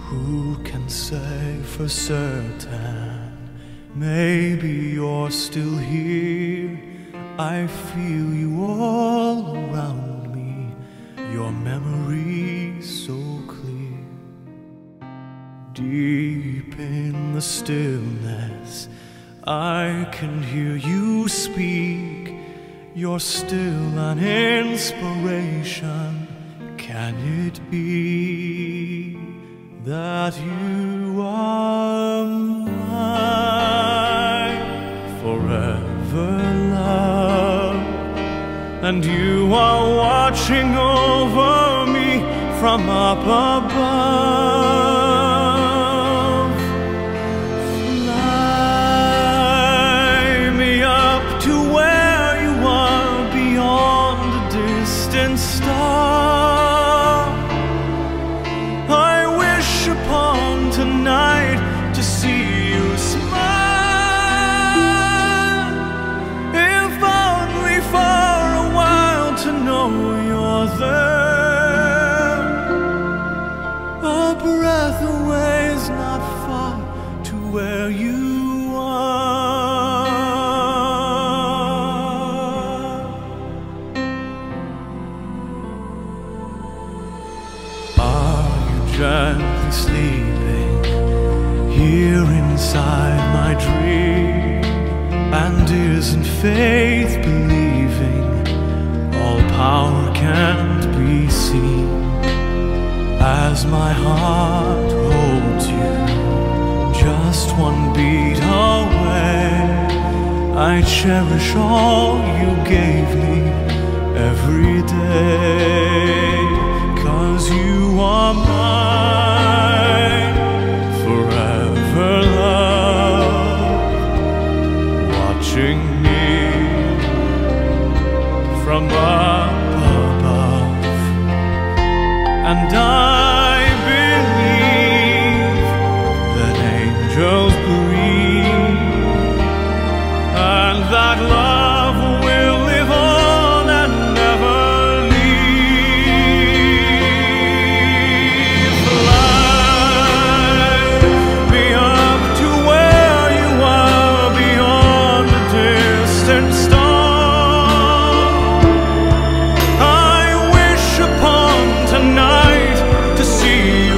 Who can say for certain? Maybe you're still here. I feel you all around me, your memory so clear. Deep in the stillness, I can hear you speak. You're still an inspiration. Can it be that you are mine forever, love? And you are watching over me from up above. Fly me up to where you are, beyond the distant star. I wish upon tonight to see you smile, if only for a while to know you're there. A breath away is not far to where you are. Are you gently sleeping here inside my dream? And isn't faith believing all power can't be seen? As my heart holds you just one beat away, I cherish all you gave me every day. 'Cause you are mine forever, love, watching me from up above. And I believe that angels breathe, and that love will live on and never leave. Fly me up to where you are, beyond the distant star. I wish upon tonight to see you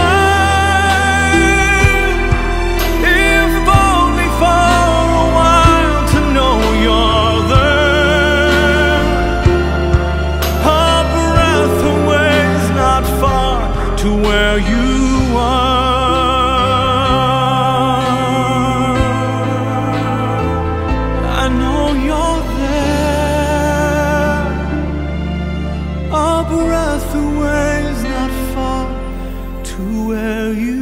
smile, if only for a while to know you're there. A breath away is not far to where you are. I know you're there. A breath away is not far to where you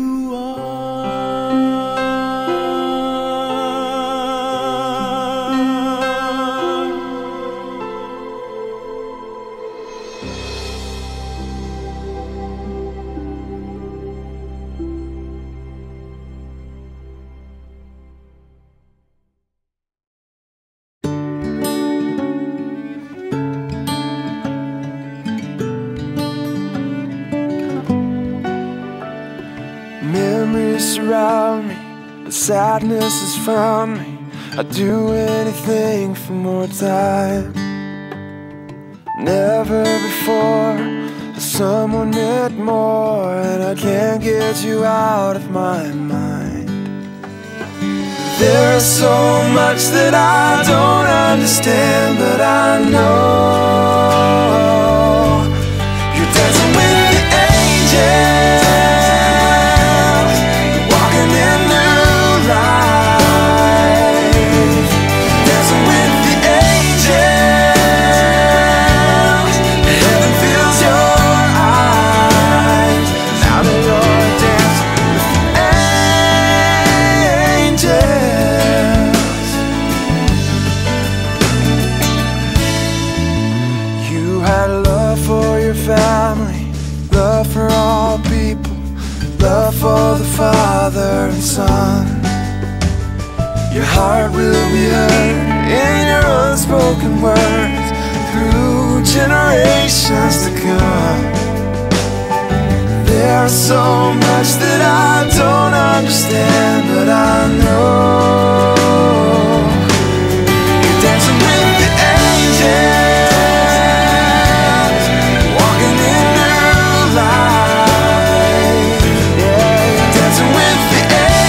Memories surround me, but sadness has found me. I'd do anything for more time. Never before has someone meant more, and I can't get you out of my mind. There's so much that I don't understand, but I know you're dancing with the angels. For the Father and Son, your heart will be heard in your unspoken words through generations to come. There There's so much that I don't understand, but I know you're dancing with the angels, walking in new light. Yeah, you're dancing with the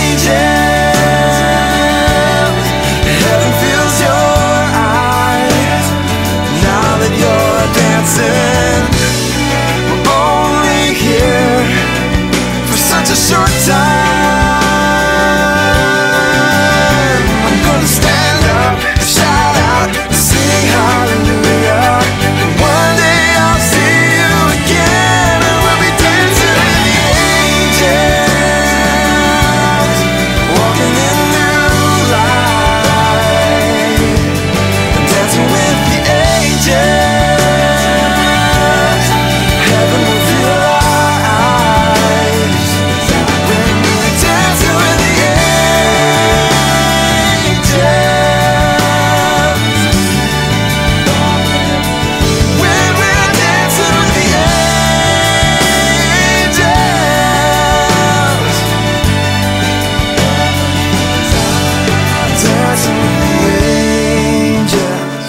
angels. Heaven fills your eyes now that you're dancing. We're only here for such a short time. I'm gonna stand up, shout out, sing hallelujah. And one day I'll see you again, and we'll be dancing with the angels, walking in new light. Dancing with the angels, heaven will fill our eyes. When we're dancing with the angels, when we're dancing with the angels, dancing with the angels.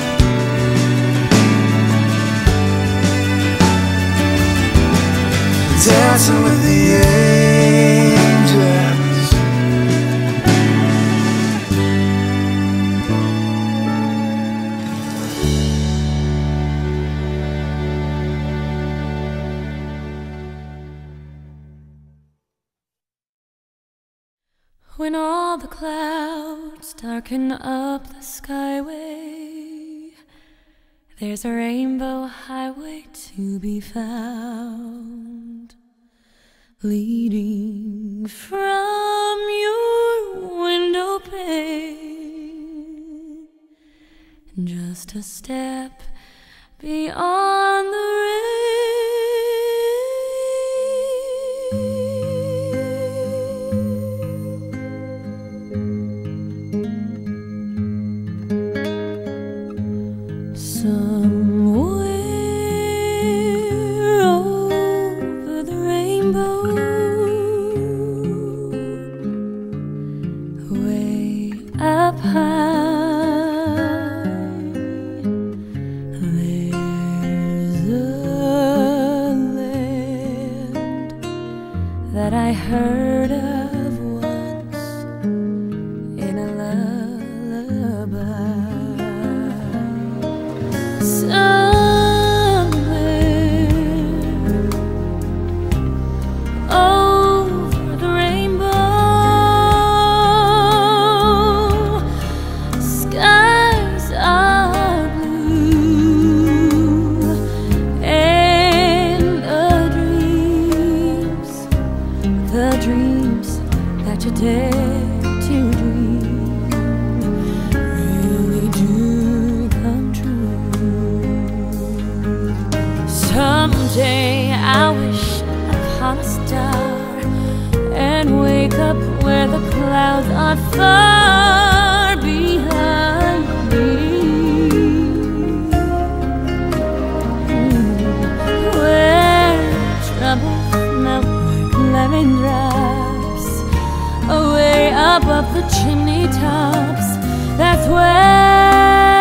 Dancing with the angels. When all the clouds darken up the skyway, there's a rainbow highway to be found, leading from your window pane, just a step beyond the rain. Somewhere over the rainbow, way up high, there's a land that I heard of once in a lullaby. Somewhere over the rainbow, skies are blue, and the dreams that you dare to dream really do come true. Someday I'll wish upon a star and wake up where the clouds are far behind me, where troubles melt like lemon drops away above the chimney tops. That's where